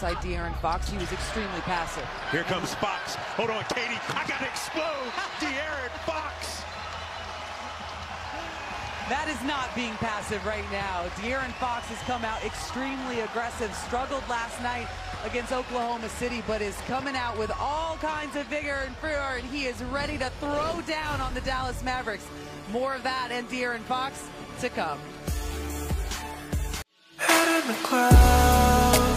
alongside De'Aaron Fox. He was extremely passive. Here comes Fox. Hold on, Katie. I got to explode. De'Aaron Fox. That is not being passive right now. De'Aaron Fox has come out extremely aggressive, struggled last night against Oklahoma City, but is coming out with all kinds of vigor and furor, and he is ready to throw down on the Dallas Mavericks. More of that and De'Aaron Fox to come. Head in the clouds.